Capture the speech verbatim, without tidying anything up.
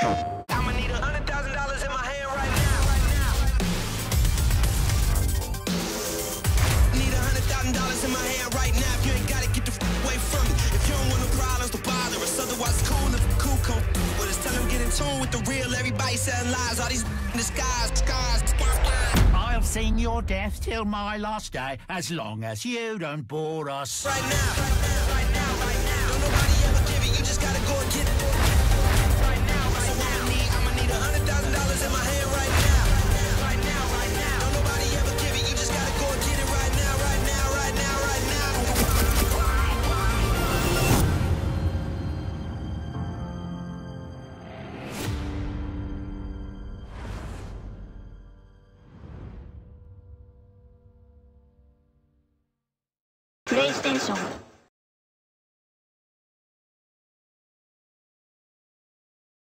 I'ma need a hundred thousand dollars in my hand right now. Need a hundred thousand dollars in my hand right now. If you ain't got it, get the f away from me. If you don't want no problems, don't bother us. Otherwise, it's cool if cool come. Well, just tell them get in tune with the real. Everybody selling lies. All these in the skies, skies, skies. I'll sing your death till my last day, as long as you don't bore us. Right now, right now, right now, right now. Don't nobody ever give it. You just gotta go and get it. Right now, right so now. I'ma need, I'ma need a hundred thousand dollars in my hand right now. Right now, right now. Don't nobody ever give it. You just gotta go and get it right now, right now, right now, right now. PlayStation